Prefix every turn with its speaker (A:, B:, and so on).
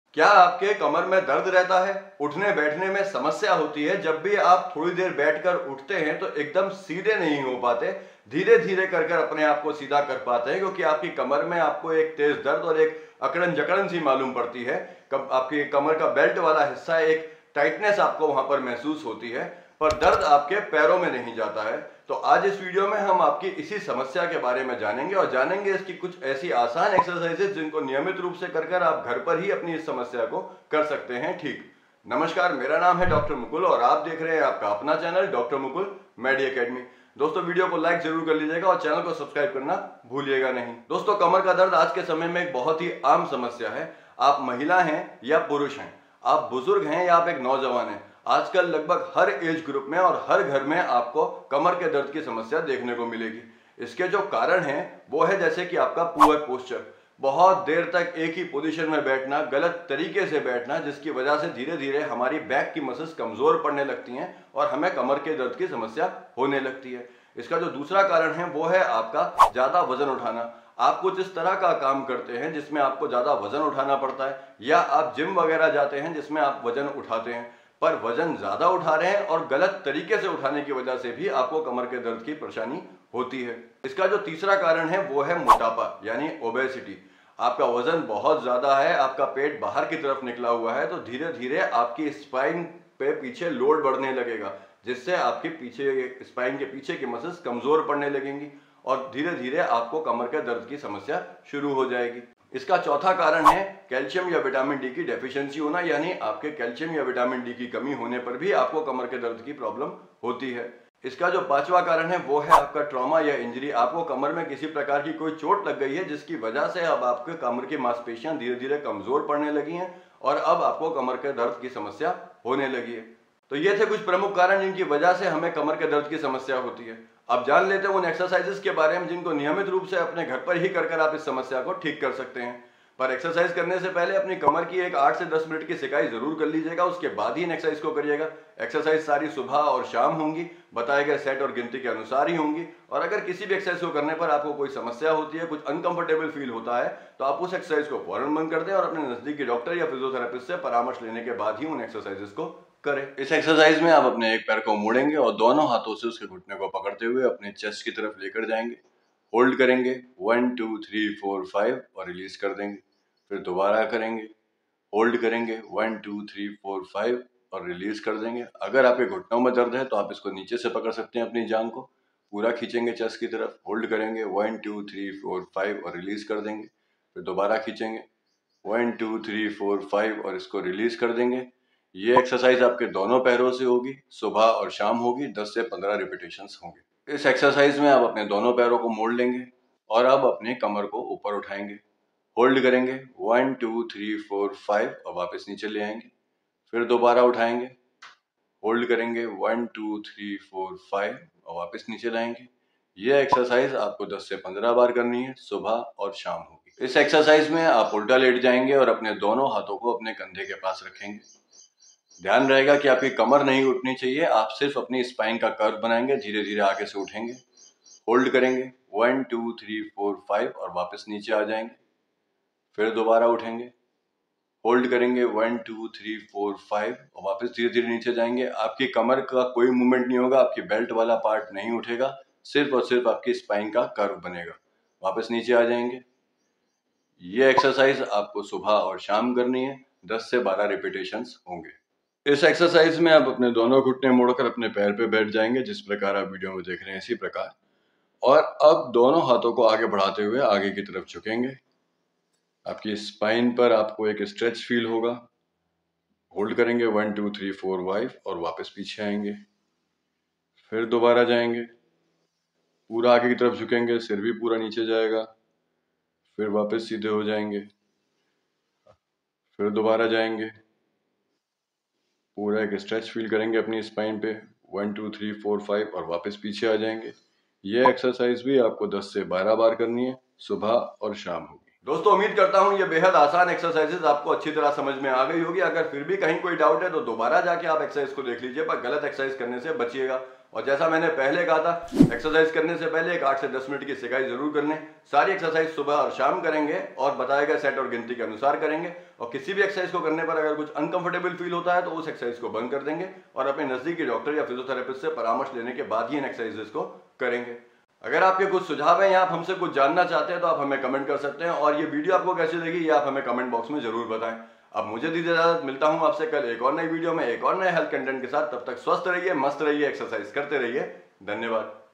A: क्या आपके कमर में दर्द रहता है? उठने बैठने में समस्या होती है? जब भी आप थोड़ी देर बैठकर उठते हैं तो एकदम सीधे नहीं हो पाते, धीरे धीरे कर कर अपने आप को सीधा कर पाते हैं क्योंकि आपकी कमर में आपको एक तेज दर्द और एक अकड़न जकड़न सी मालूम पड़ती है। कब आपकी कमर का बेल्ट वाला हिस्सा एक टाइटनेस आपको वहां पर महसूस होती है, पर दर्द आपके पैरों में नहीं जाता है। तो आज इस वीडियो में हम आपकी इसी समस्या के बारे में जानेंगे और जानेंगे इसकी कुछ ऐसी आसान एक्सरसाइजेज जिनको नियमित रूप से कर आप घर पर ही अपनी इस समस्या को कर सकते हैं ठीक। नमस्कार, मेरा नाम है डॉक्टर मुकुल और आप देख रहे हैं आपका अपना channel doctor Mukul medi academy. दोस्तों, वीडियो को लाइक जरूर कर लीजिएगा और चैनल को सब्सक्राइब करना भूलिएगा नहीं। दोस्तों, कमर का दर्द आज के समय में एक बहुत ही आम समस्या है। आप महिला हैं या पुरुष हैं, आप बुजुर्ग हैं या आप एक नौजवान हैं, आजकल लगभग हर एज ग्रुप में और हर घर में आपको कमर के दर्द की समस्या देखने को मिलेगी। इसके जो कारण हैं वो है जैसे कि आपका पुअर पोस्चर, बहुत देर तक एक ही पोजीशन में बैठना, गलत तरीके से बैठना, जिसकी वजह से धीरे धीरे हमारी बैक की मसल्स कमजोर पड़ने लगती हैं और हमें कमर के दर्द की समस्या होने लगती है। इसका जो दूसरा कारण है वो है आपका ज्यादा वजन उठाना। आप कुछ इस तरह का काम करते हैं जिसमें आपको ज्यादा वजन उठाना पड़ता है, या आप जिम वगैरह जाते हैं जिसमें आप वजन उठाते हैं, पर वजन ज्यादा उठा रहे हैं और गलत तरीके से उठाने की वजह से भी आपको कमर के दर्द की परेशानी होती है। इसका जो तीसरा कारण है वो है मोटापा यानी ओबेसिटी। आपका वजन बहुत ज्यादा है, आपका पेट बाहर की तरफ निकला हुआ है, तो धीरे धीरे आपकी स्पाइन पे पीछे लोड बढ़ने लगेगा, जिससे आपके पीछे स्पाइन के पीछे की मसल्स कमजोर पड़ने लगेंगी और धीरे धीरे आपको कमर के दर्द की समस्या शुरू हो जाएगी। इसका चौथा कारण है कैल्शियम या विटामिन डी की डेफिशिएंसी होना, यानी आपके कैल्शियम या विटामिन डी की कमी होने पर भी आपको कमर के दर्द की प्रॉब्लम होती है। इसका जो पांचवा कारण है वो है आपका ट्रॉमा या इंजरी। आपको कमर में किसी प्रकार की कोई चोट लग गई है जिसकी वजह से अब आपके कमर की मांसपेशियां धीरे धीरे कमजोर पड़ने लगी हैं और अब आपको कमर के दर्द की समस्या होने लगी है। तो ये थे कुछ प्रमुख कारण जिनकी वजह से हमें कमर के दर्द की समस्या होती है। अब जान लेते हैं उन एक्सरसाइजेस के बारे में जिनको नियमित रूप से अपने घर पर ही कर आप इस समस्या को ठीक कर सकते हैं। पर एक्सरसाइज करने से पहले अपनी कमर की एक 8 से 10 मिनट की सिकाई जरूर कर लीजिएगा, उसके बाद ही इन एक्सरसाइज को करिएगा। एक्सरसाइज सारी सुबह और शाम होंगी, बताए गए सेट और गिनती के अनुसार ही होंगी। और अगर किसी भी एक्सरसाइज को करने पर आपको कोई समस्या होती है, कुछ अनकंफर्टेबल फील होता है, तो आप उस एक्सरसाइज को फौरन बंद कर दें और अपने नजदीकी डॉक्टर या फिजियोथेरेपिस्ट से परामर्श लेने के बाद ही उन एक्सरसाइजेस को करें। इस एक्सरसाइज में आप अपने एक पैर को मोड़ेंगे और दोनों हाथों से उसके घुटने को पकड़ते हुए अपने चेस्ट की तरफ लेकर जाएंगे। होल्ड करेंगे 1 2 3 4 5 और रिलीज कर देंगे। फिर दोबारा करेंगे, होल्ड करेंगे 1 2 3 4 5 और रिलीज कर देंगे। अगर आपके घुटनों में दर्द है तो आप इसको नीचे से पकड़ सकते हैं, अपनी जांग को पूरा खींचेंगे चेस्ट की तरफ, होल्ड करेंगे 1 2 3 4 5 और रिलीज कर देंगे। फिर दोबारा खींचेंगे 1 2 3 4 5 और इसको रिलीज कर देंगे। ये एक्सरसाइज आपके दोनों पैरों से होगी, सुबह और शाम होगी, 10 से 15 रिपीटेशंस होंगे। इस एक्सरसाइज में आप अपने दोनों पैरों को मोड़ लेंगे और अब अपने कमर को ऊपर उठाएंगे, होल्ड करेंगे 1 2 3 4 5 और वापस नीचे ले आएंगे। फिर दोबारा उठाएंगे, होल्ड करेंगे 1 2 3 4 5 और वापस नीचे लाएंगे। ये एक्सरसाइज आपको 10 से 15 बार करनी है, सुबह और शाम होगी। इस एक्सरसाइज में आप उल्टा लेट जाएंगे और अपने दोनों हाथों को अपने कंधे के पास रखेंगे। ध्यान रहेगा कि आपकी कमर नहीं उठनी चाहिए, आप सिर्फ अपनी स्पाइन का कर्व बनाएंगे, धीरे धीरे आगे से उठेंगे। होल्ड करेंगे 1 2 3 4 5 और वापस नीचे आ जाएंगे। फिर दोबारा उठेंगे, होल्ड करेंगे 1 2 3 4 5 और वापस धीरे धीरे नीचे जाएंगे। आपकी कमर का कोई मूवमेंट नहीं होगा, आपकी बेल्ट वाला पार्ट नहीं उठेगा, सिर्फ और सिर्फ आपकी स्पाइन का कर्व बनेगा। वापस नीचे आ जाएंगे। ये एक्सरसाइज आपको सुबह और शाम करनी है, 10 से 12 रिपीटेशंस होंगे। इस एक्सरसाइज में आप अपने दोनों घुटने मोड़कर अपने पैर पे बैठ जाएंगे, जिस प्रकार आप वीडियो में देख रहे हैं इसी प्रकार। और अब दोनों हाथों को आगे बढ़ाते हुए आगे की तरफ झुकेंगे। आपकी स्पाइन पर आपको एक स्ट्रेच फील होगा। होल्ड करेंगे 1 2 3 4 5 और वापस पीछे आएंगे। फिर दोबारा जाएंगे, पूरा आगे की तरफ झुकेंगे, सिर भी पूरा नीचे जाएगा। फिर वापस सीधे हो जाएंगे। फिर दोबारा जाएंगे, पूरा एक स्ट्रेच फील करेंगे अपनी स्पाइन पे, 1 2 3 4 5 और वापस पीछे आ जाएंगे। ये एक्सरसाइज भी आपको 10 से 12 बार करनी है, सुबह और शाम होगी। दोस्तों, उम्मीद करता हूं ये बेहद आसान एक्सरसाइजेज आपको अच्छी तरह समझ में आ गई होगी। अगर फिर भी कहीं कोई डाउट है तो दोबारा जाके आप एक्सरसाइज को देख लीजिए, पर गलत एक्सरसाइज करने से बचिएगा। और जैसा मैंने पहले कहा था, एक्सरसाइज करने से पहले एक 8 से 10 मिनट की सिकाई जरूर कर लें। सारी एक्सरसाइज सुबह और शाम करेंगे और बताए गए सेट और गिनती के अनुसार करेंगे। और किसी भी एक्सरसाइज को करने पर अगर कुछ अनकंफर्टेबल फील होता है तो उस एक्सरसाइज को बंद कर देंगे और अपने नजदीकी डॉक्टर या फिजियोथेरेपिस्ट से परामर्श लेने के बाद ही इन एक्सरसाइजेस को करेंगे। अगर आपके कुछ सुझाव हैं या आप हमसे कुछ जानना चाहते हैं तो आप हमें कमेंट कर सकते हैं, और ये वीडियो आपको कैसी लगी ये आप हमें कमेंट बॉक्स में जरूर बताएं। अब मुझे दीजिए इजाजत, मिलता हूं आपसे कल एक और नई वीडियो में एक और नए हेल्थ कंटेंट के साथ। तब तक स्वस्थ रहिए, मस्त रहिए, एक्सरसाइज करते रहिए। धन्यवाद।